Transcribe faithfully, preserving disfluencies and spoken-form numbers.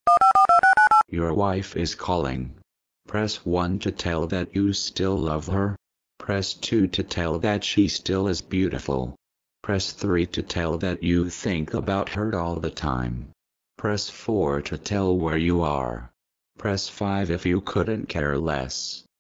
Your wife is calling. Press one to tell that you still love her. Press two to tell that she still is beautiful. Press three to tell that you think about her all the time. Press four to tell where you are. Press five if you couldn't care less.